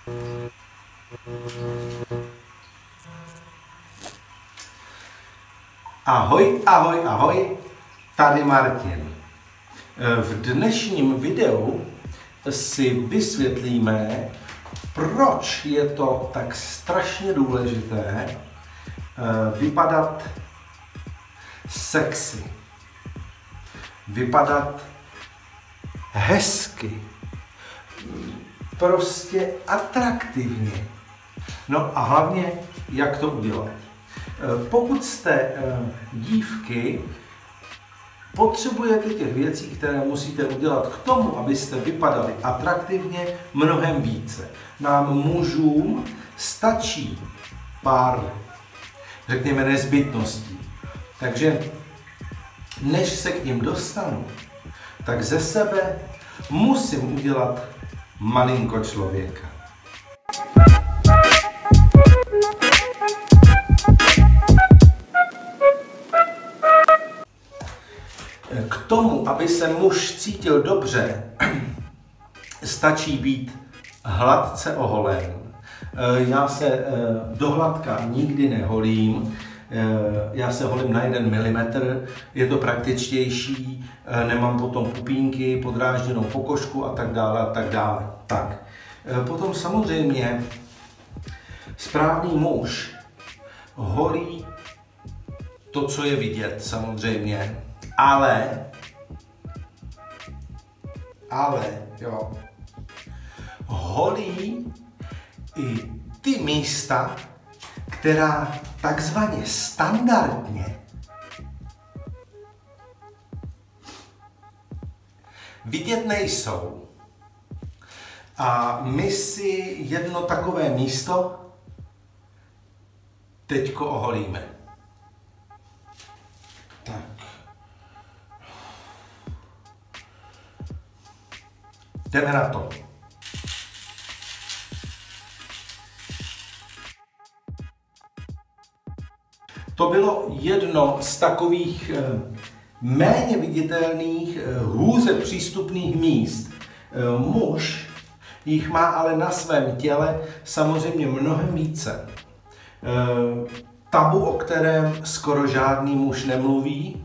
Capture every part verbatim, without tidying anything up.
Ahoj, ahoj, ahoj, tady Martin. V dnešním videu si vysvětlíme, proč je to tak strašně důležité vypadat sexy, vypadat hezky, prostě atraktivně. No a hlavně, jak to udělat. Pokud jste dívky, potřebujete těch věcí, které musíte udělat k tomu, abyste vypadali atraktivně, mnohem více. Nám mužům stačí pár, řekněme, nezbytností. Takže než se k ním dostanu, tak ze sebe musím udělat malinko člověka. K tomu, aby se muž cítil dobře, stačí být hladce oholen. Já se do hladka nikdy neholím, já se holím na jeden milimetr, je to praktičtější, nemám potom pupínky, podrážděnou pokožku a tak dále a tak dále. Tak. Potom samozřejmě správný muž holí to, co je vidět, samozřejmě. Ale, ale, jo, holí i ty místa, která takzvaně standardně vidět nejsou. A my si jedno takové místo teďko oholíme. Tak. Jdeme na to. To bylo jedno z takových méně viditelných, hůře přístupných míst. Muž jich má ale na svém těle samozřejmě mnohem více. Tabu, o kterém skoro žádný muž nemluví,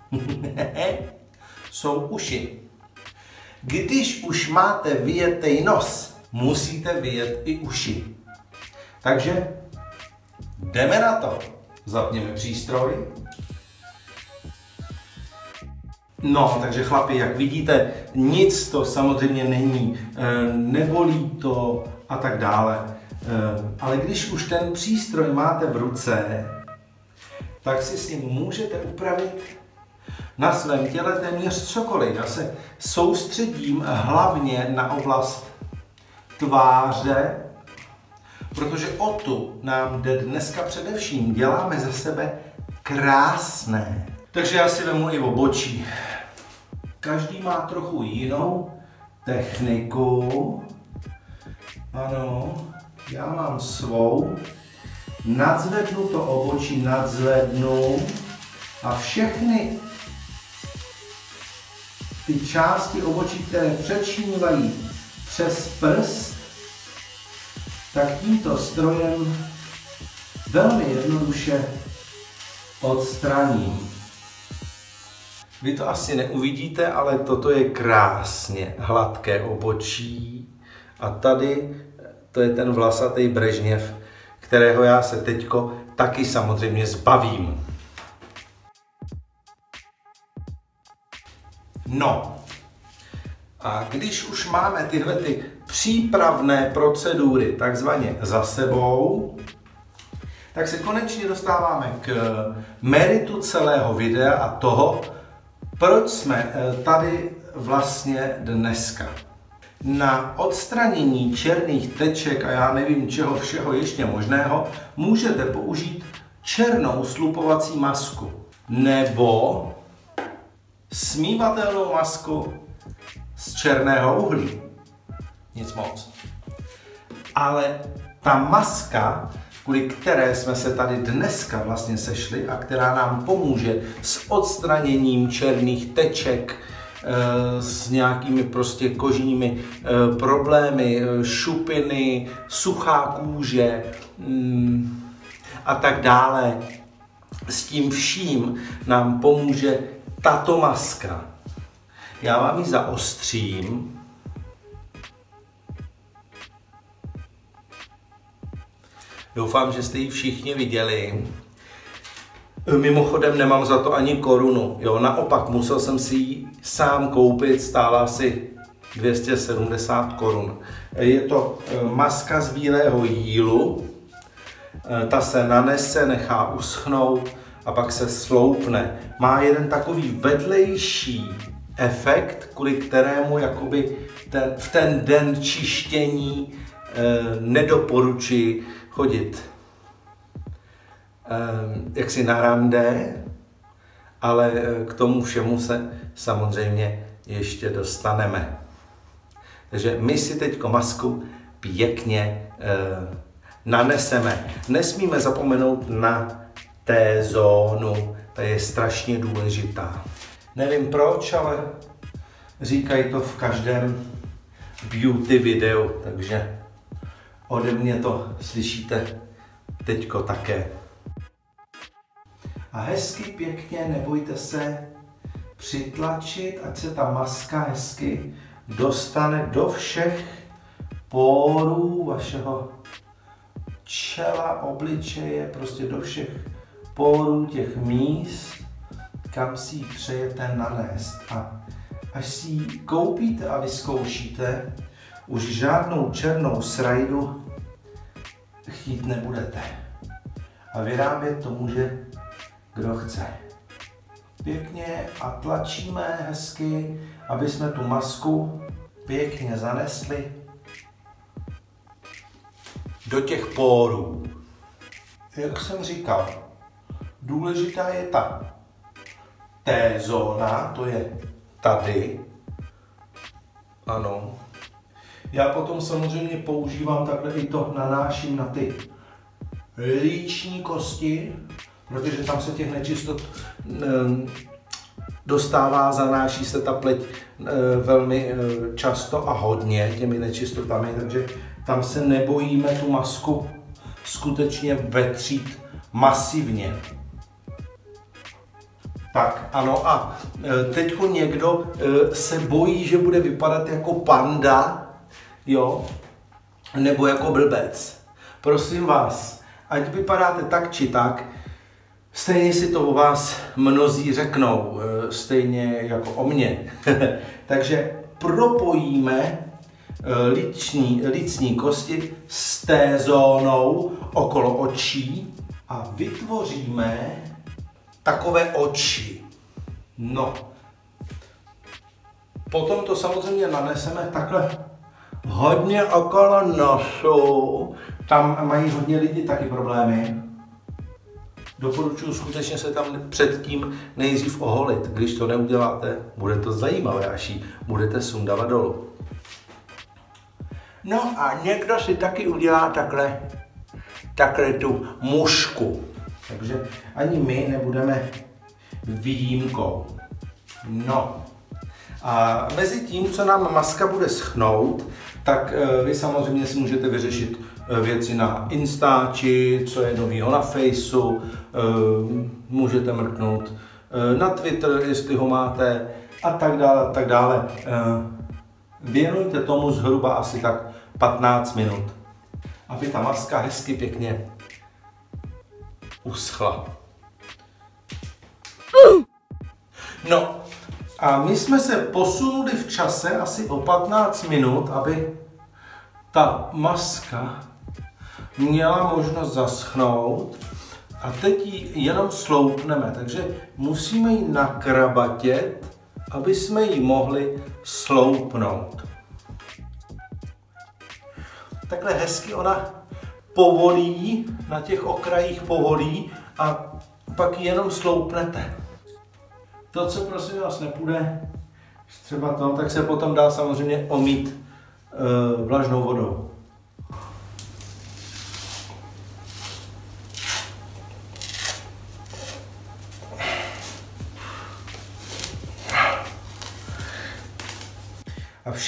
jsou uši. Když už máte vyjetej nos, musíte vyjet i uši. Takže jdeme na to. Zapněme přístroj. No, takže chlapi, jak vidíte, nic to samozřejmě není, nebolí to a tak dále. Ale když už ten přístroj máte v ruce, tak si s ním můžete upravit na svém těle téměř cokoliv. Já se soustředím hlavně na oblast tváře, protože o tu nám jde dneska především. Děláme ze sebe krásné. Takže já si vemu i obočí. Každý má trochu jinou techniku. Ano, já mám svou. Nadzvednu to obočí, nadzvednu a všechny ty části obočí, které přečnívají přes prst, tak tímto strojem velmi jednoduše odstraním. Vy to asi neuvidíte, ale toto je krásně hladké obočí. A tady to je ten vlasatý Brežněv, kterého já se teďko taky samozřejmě zbavím. No, a když už máme tyhle ty přípravné procedury takzvaně za sebou, tak se konečně dostáváme k meritu celého videa a toho, proč jsme tady vlastně dneska. Na odstranění černých teček a já nevím čeho všeho ještě možného můžete použít černou slupovací masku nebo smívatelnou masku z černého uhlí. Nic moc. Ale ta maska, kvůli které jsme se tady dneska vlastně sešli a která nám pomůže s odstraněním černých teček, s nějakými prostě kožními problémy, šupiny, suchá kůže a tak dále. S tím vším nám pomůže tato maska. Já vám ji zaostřím. Doufám, že jste ji všichni viděli. Mimochodem nemám za to ani korunu. Jo, naopak musel jsem si ji sám koupit, stála asi dvě stě sedmdesát korun. Je to maska z bílého jílu. Ta se nanese, nechá uschnout a pak se sloupne. Má jeden takový vedlejší efekt, kvůli kterému jakoby ten, v ten den čištění eh, nedoporučuji chodit eh, jaksi na rande, ale k tomu všemu se samozřejmě ještě dostaneme. Takže my si teďko masku pěkně eh, naneseme. Nesmíme zapomenout na T-zónu, ta je strašně důležitá. Nevím proč, ale říkají to v každém beauty videu, takže ode mě to slyšíte teďko také. A hezky, pěkně, nebojte se přitlačit, ať se ta maska hezky dostane do všech pórů vašeho čela, obličeje, prostě do všech pórů těch míst, kam si ji přejete nanést. A až si ji koupíte a vyzkoušíte, už žádnou černou srajdu chtít nebudete. A vyrábět to může kdo chce. Pěkně a tlačíme hezky, aby jsme tu masku pěkně zanesli do těch pórů. Jak jsem říkal, důležitá je ta T-zóna, to je tady. Ano. Já potom samozřejmě používám takhle i to, nanáším na ty líční kosti, protože tam se těch nečistot dostává, zanáší se ta pleť velmi často a hodně těmi nečistotami, takže tam se nebojíme tu masku skutečně vetřít masivně. Tak, ano, a teďko někdo se bojí, že bude vypadat jako panda, jo, nebo jako blbec. Prosím vás, ať vypadáte tak či tak, stejně si to o vás mnozí řeknou, stejně jako o mně. Takže propojíme líční, lícní kosti s T-zónou okolo očí a vytvoříme takové oči. No. Potom to samozřejmě naneseme takhle hodně okolo nosu. Tam mají hodně lidi taky problémy. Doporučuji skutečně se tam předtím nejdřív oholit. Když to neuděláte, bude to zajímavé, až ji budete sundávat dolů. No a někdo si taky udělá takhle, takhle tu mušku. Takže ani my nebudeme výjimkou. No. A mezi tím, co nám maska bude schnout, tak vy samozřejmě si můžete vyřešit věci na Instači, co je novýho na Faceu, můžete mrknout na Twitter, jestli ho máte, a tak dále, a tak dále. Věnujte tomu zhruba asi tak patnáct minut, aby ta maska hezky pěkně uschla. No a my jsme se posunuli v čase asi o patnáct minut, aby ta maska měla možnost zaschnout a teď ji jenom sloupneme, takže musíme ji nakrabatět, aby jsme ji mohli sloupnout. Takhle hezky ona povolí, na těch okrajích povolí a pak ji jenom sloupnete. To, co prosím vás nepůjde, třeba to, tak se potom dá samozřejmě omít e, vlažnou vodou.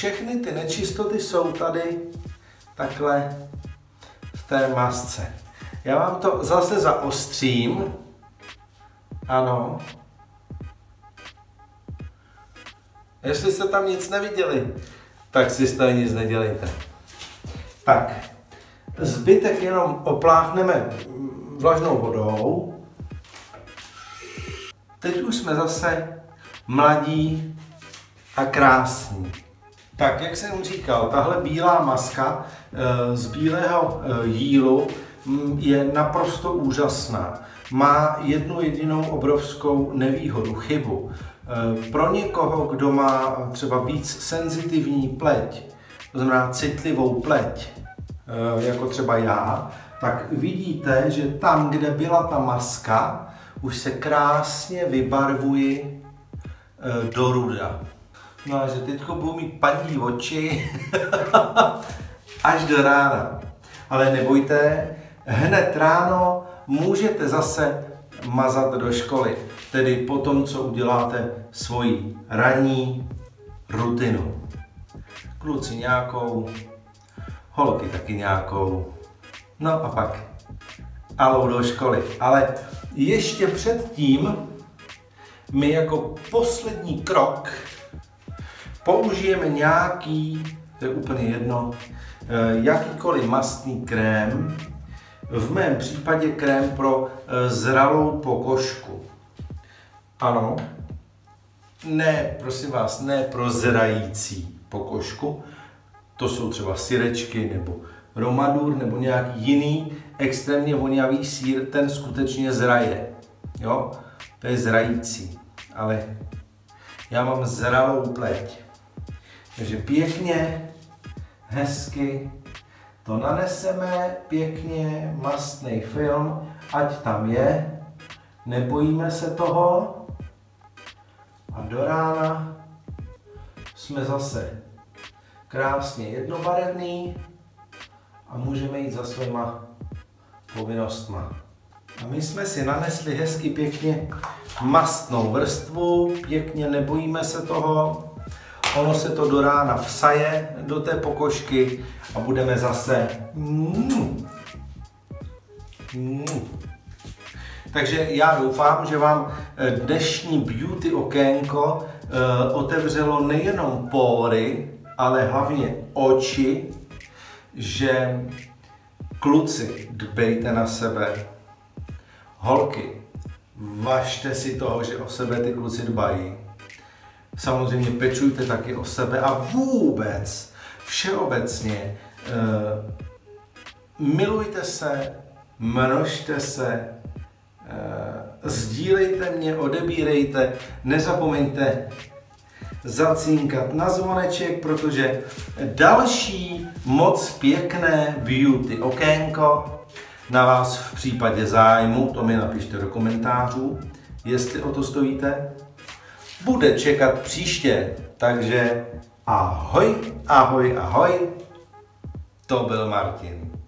všechny ty nečistoty jsou tady takhle v té masce. Já vám to zase zaostřím. Ano. Jestli jste tam nic neviděli, tak si z toho nic nedělejte. Tak, zbytek jenom opláchneme vlažnou vodou. Teď už jsme zase mladí a krásní. Tak, jak jsem říkal, tahle bílá maska e, z bílého e, jílu m, je naprosto úžasná. Má jednu jedinou obrovskou nevýhodu, chybu. E, pro někoho, kdo má třeba víc senzitivní pleť, to znamená citlivou pleť, e, jako třeba já, tak vidíte, že tam, kde byla ta maska, už se krásně vybarvuji e, do ruda. No a že teď budu mít padní oči až do rána. Ale nebojte, hned ráno můžete zase mazat do školy. Tedy po tom, co uděláte svoji ranní rutinu. Kluci nějakou, holky taky nějakou. No a pak alou do školy. Ale ještě předtím my jako poslední krok použijeme nějaký, to je úplně jedno, jakýkoliv mastný krém, v mém případě krém pro zralou pokožku. Ano, ne, prosím vás, ne pro zrající pokožku, to jsou třeba syrečky nebo romadur nebo nějaký jiný extrémně vonavý sýr, ten skutečně zraje, jo, to je zrající, ale já mám zralou pleť. Takže pěkně, hezky to naneseme, pěkně mastný film, ať tam je, nebojíme se toho a do rána jsme zase krásně jednobarevný a můžeme jít za svýma povinnostma. A my jsme si nanesli hezky pěkně mastnou vrstvu, pěkně nebojíme se toho. Ono se to do rána vsaje do té pokožky a budeme zase... Mm. Mm. Takže já doufám, že vám dnešní beauty okénko e, otevřelo nejenom pory, ale hlavně oči, že kluci, dbejte na sebe. Holky, važte si toho, že o sebe ty kluci dbají. Samozřejmě pečujte taky o sebe a vůbec, všeobecně, e, milujte se, množte se, e, sdílejte mě, odebírejte, nezapomeňte zacínkat na zvoneček, protože další moc pěkné beauty okénko na vás v případě zájmu, to mi napište do komentářů, jestli o to stojíte, bude čekat příště. Takže ahoj, ahoj, ahoj, to byl Martin.